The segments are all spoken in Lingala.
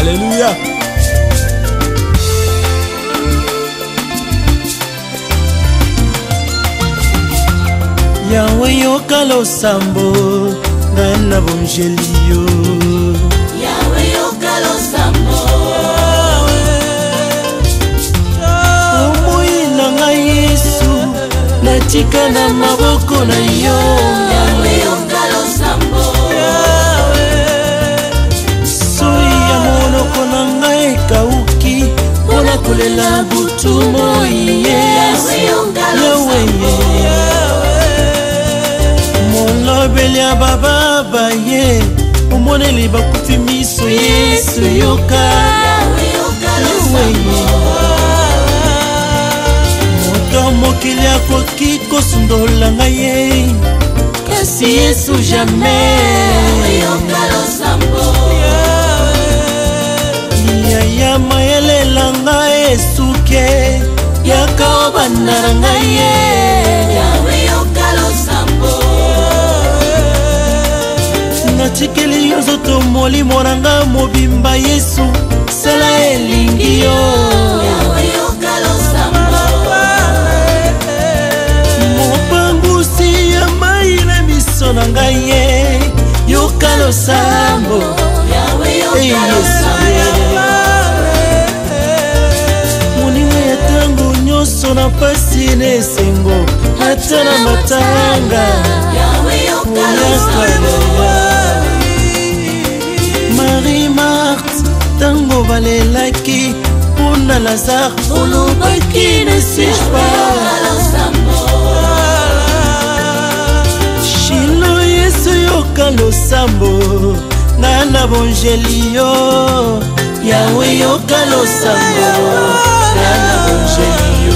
Alléluia. Yahweh yoka losambo ngana bonjelio. Yahweh yoka losambo. Omoina nga Yesu natika na maboko na yo. Yahweh yoka losambo. Soi ya monoko na ngai ekauki mpona kolela butu moi Yesu. Yahweh molobeli ya bababa ye omoneli bakufi miso Yesu yoka. Moto mokili akoki kosundola ngai ye kasi Yesu jamais. Yaya mayelela ngai esuke yaka obanda na ngai ye. Natikeli yo nzoto molimo na nga mobimba Yesu sala elingi yo. Mopangusi ya mai na miso na ngai ye yoka losambo. Moninga ya tango nyonso na pasi nesengo ata na matanga. Marie Marthe tango balelaki pona Lazare olobaki ne suis pas. Shilo Yesu yoka losambo ngana bonjelio. Yahweh yoka losambo ngana bonjelio.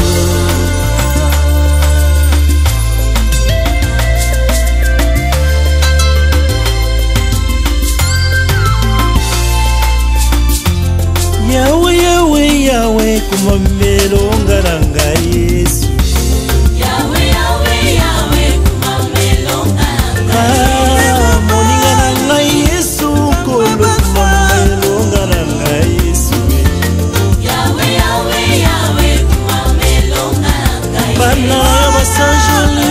Yahweh, Yahweh, Yahweh, kumamelo ngaranga Yesu. Yahweh, Yahweh, Yahweh, kumamelo ngaranga Yesu. Moninga nanga Yesu, kolo kumamelo ngaranga Yesu. Yahweh, Yahweh, Yahweh, kumamelo ngaranga Yesu. Bana basanjoli.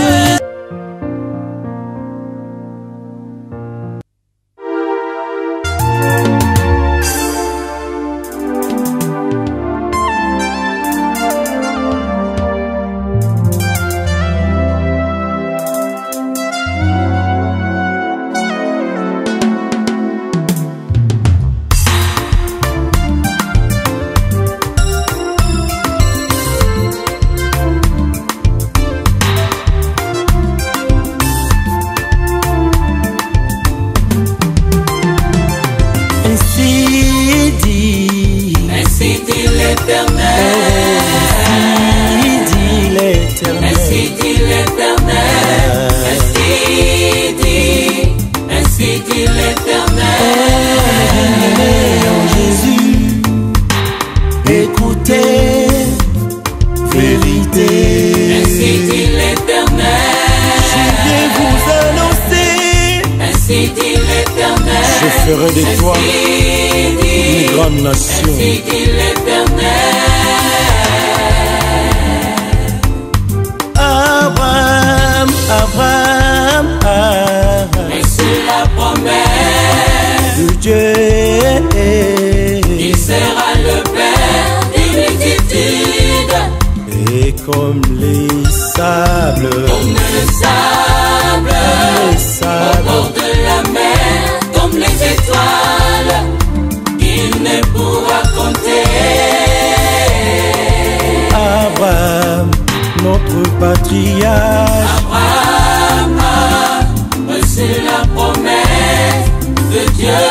Je ferai de toi une grande nation. Abraham, Abraham, Abraham. Et sur la promesse de Dieu, il sera le Père des multitudes. Et comme les sables, comme le sable, au bord de la mer, comme les étoiles, il ne pourra compter. Abraham, notre patriarche, Abraham a reçu la promesse de Dieu.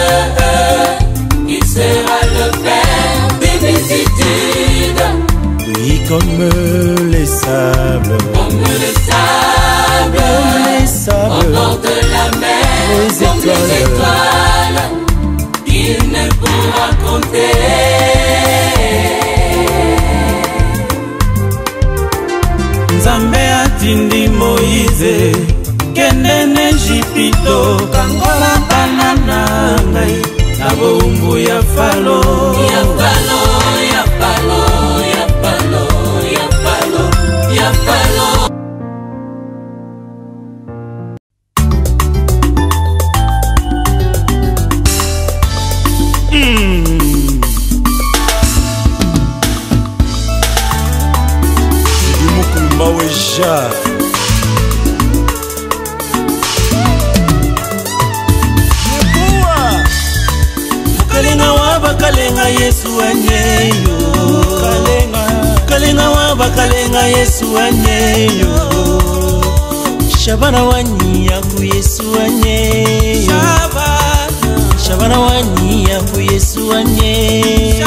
Il sera le Père des multitudes. Oui, comme les sables, comme les sables, au bord de la mer, comme les étoiles, il ne pourra compter. Nzambe atindi Moïse kende n'Ejipito kangola bana na ngai na abombu ya falo ya falo ya falo ya falo ya falo ya falo. Maweja Kalenga waba kalenga Yesu anyeyo Kalenga waba kalenga Yesu anyeyo Shabana wani yaku Yesu anyeyo Shabana wani yaku Yesu anyeyo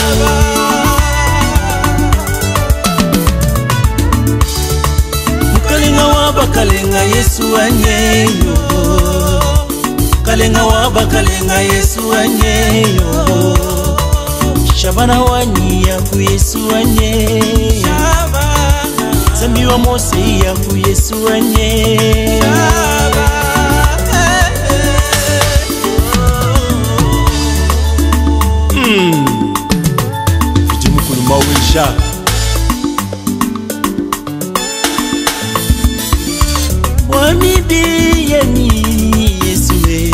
Kalenga Yesu anyeyo Kalenga waba kalenga Yesu anyeyo Shabana wani yaku Yesu anyeyo Zambi wa Mose yaku Yesu anyeyo Vijimukulu mawisha Wamibiyeni Yesuwe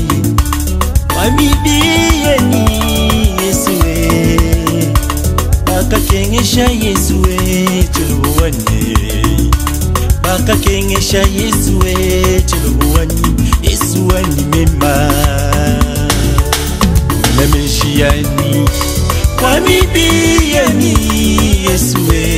Wamibiyeni Yesuwe Bakakengesha Yesuwe Chulubuwani Bakakengesha Yesuwe Chulubuwani Yesuwani mema Nameshiani Wamibiyeni Yesuwe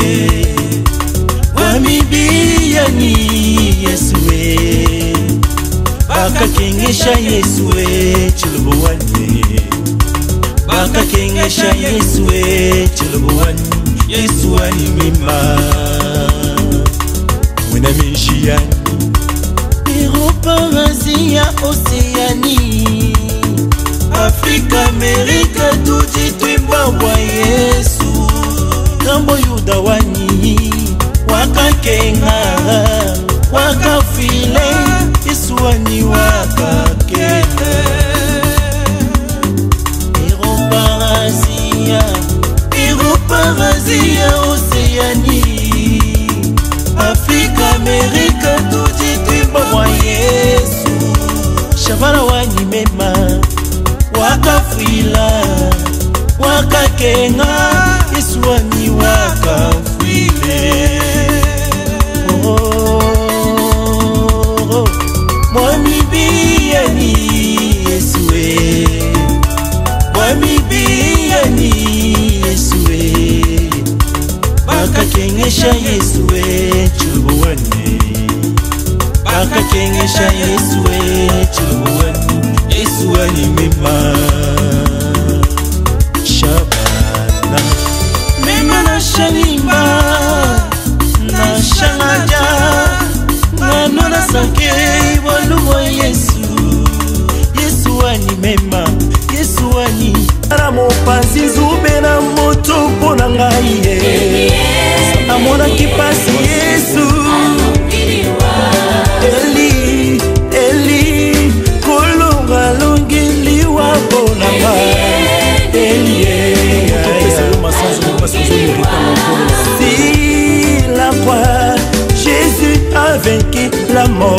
Wamibiyani Yesuwe Bakakengesha Yesuwe Chulubuwani Bakakengesha Yesuwe Chulubuwani Yesuwani mima Mwenamishiani Europa, Asia, Oceanie Afrika, Amerika Tuji twimbawa Yesu Kambo Yuda wani Wakakenga Wakafile Yesuwani wakakete Europa, Asia, Oceanie Afrika, Amerika Tuji twimbawa Yesu Shabana wani mema Wakafila Wakakenga Yesuwani wakafile Wamibiyani Yesuwe Wamibiyani Yesuwe Bakakengesha Yesuwe Chulubuwani Bakakengesha Yesuwe Chulubuwani Yesuwani mema Shabana mema na shanimba na shangaja Nanona sake walumo Yesu Yesuwani mema Yesuwani Aramo panzi zube na moto pona ngai Amona kipasi Yesu Eli, Eli Kolonga longiliwa pona ngai Eli Si la croix Jésus a vaincu la mort.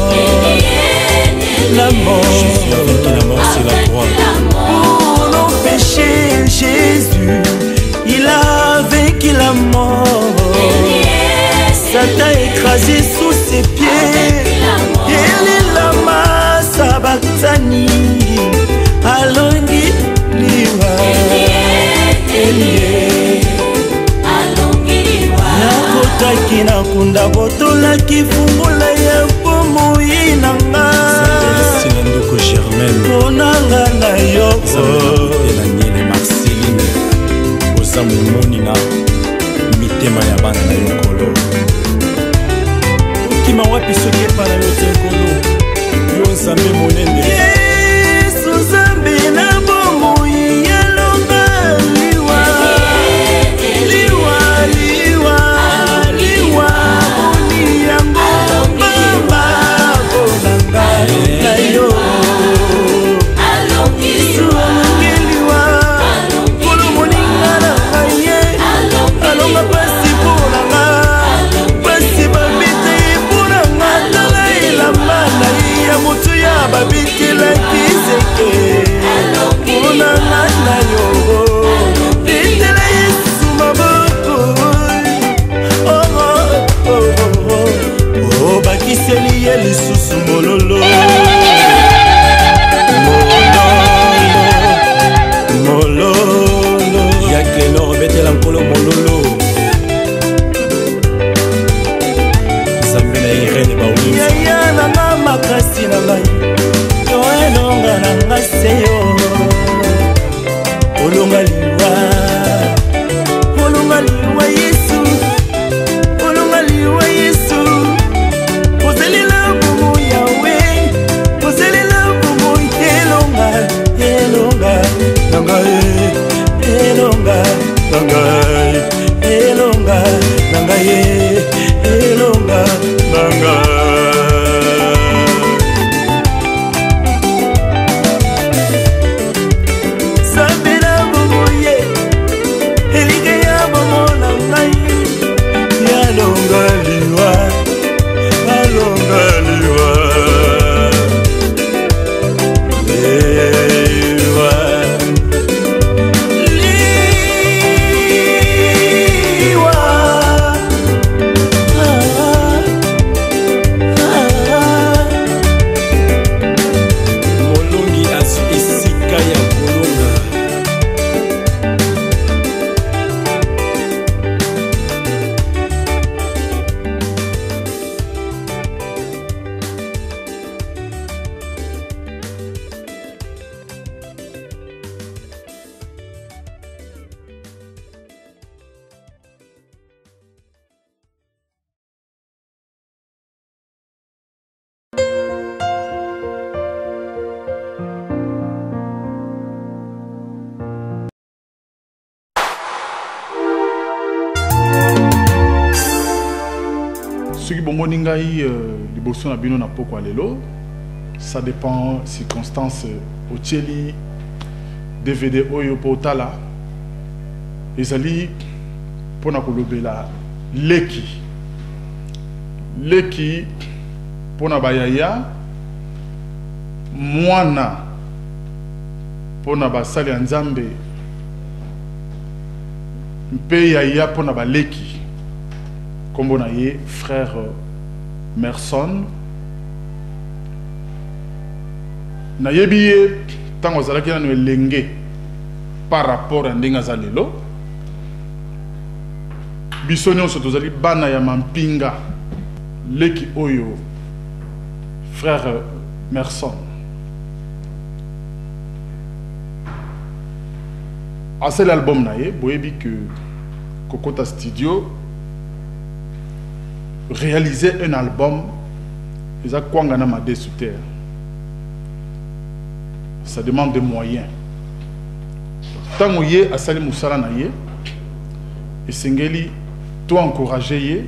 La mort. Jésus a vaincu la mort, c'est la croix. Pour nos péchés, Jésus, il a vaincu la mort. Satan écrasé sous ses pieds. Il est la masse à Baktani. Alongi liwa. Nakotaki na kunda botola kifungula ya bomo inanga Sinandoko Germaine Konanga na yoko Daniel Marceline Oza mumoni na mitema ya bana na yokolo Kima wapi soke para yotekolo Yo nzambe monene Yesu zambe na bomo yalonga liwa Liwa, liwa, liwa Boni yango mama Konanga na yo bomoningai liboso na bino na poko alelo, ça dépend circonstances au tcheli DVD oyo potala ezali pona kolobela leki pona bayaya mwana pona basali ya nzambe mpe yaya pona baleki kombo na ye frère Merson na yebi ye tango azalaki nano elenge par rapport à ndenge aza lelo biso nyonso tozali bana ya mampinga leki oyo frère Merson asali album na ye boyebi que Kokota Studio réaliser un album eza kwanga na made sous terre, ça demande des moyens. Tango ye asali musala na ye esengeli to encourager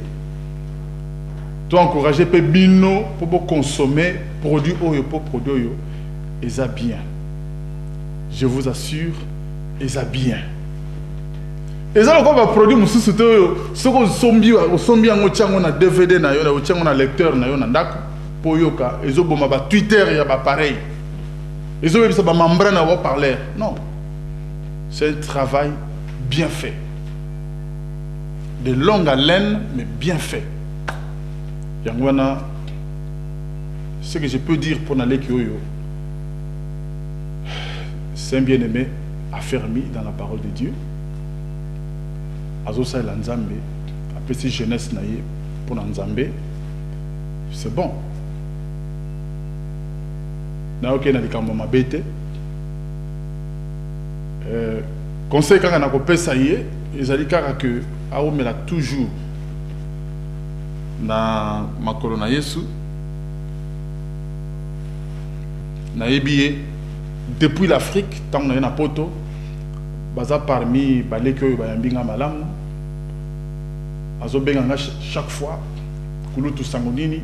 pe bino pour consommer produit oyo pour produit oyo eza bien. Je vous assure, eza bien. Eza ko ba produit mususu to oyo soko sombi yango chango na DVD na yo na chango na lecteur na yo na ndako po yoka ezoboma ba Twitter ya ba pareil. Ezobebisa ba membrane na haut-parleur. Non. C'est un travail bien fait. De longue haleine, mais bien fait. Yangwana, ce que je peux dire pour Nalé Kyoyo, c'est un bien-aimé affermi dans la parole de Dieu. Azosa el Nzambe, après si jeunesse naïe pour Nzambe, c'est bon. Na ok na likambo mabete. Conseil quand on a coupé ça y est, ils allaient que aomela toujours na makolo na Yesu na ebiye depuis l'Afrique tant on a na poto baza parmi baleki oyo bayambinga malamu azobenga chaque fois kulutu sangonini.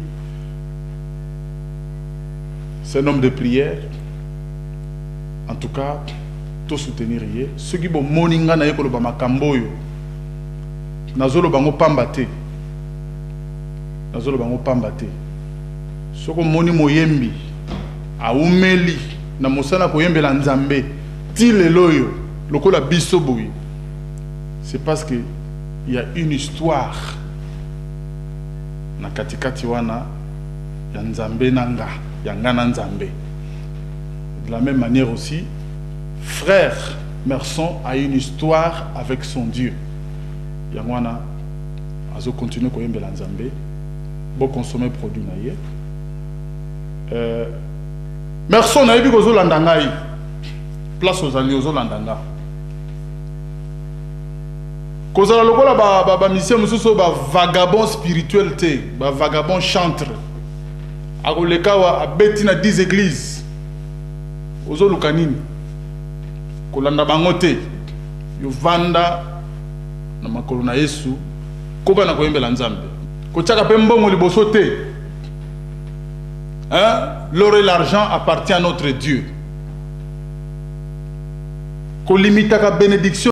C'est un homme de prière. En tout cas, tout soutenir. Ceux qui vont moninga na yekolo ba makambo yo. Nazolo bango pambate. Nazolo bango pambate. Soko moni moyembi aumeli na mosala ko yembela nzambe ti lelo yo lokola biso boyi. C'est parce que il y a une histoire na katikati wana ya nzambe nanga. De la même manière aussi, frère Merson a une histoire avec son Dieu. Yangwana azo continue ko yembela nzambe, bo consommer produit na ye. Merson na yebi ko zo landa ngai. Place aux alliés zo landa nga. Kozala lokola ba mission mususu ba vagabond spirituel te, ba vagabond chantre. Akolekawa abeti na 10 églises ozo lukanini kolanda bangote yo vanda na makolo na Yesu koba na koyembela nzambe kochaka pe mbongo liboso te. L'or et l'argent appartient à notre Dieu. Ko limitaka bénédiction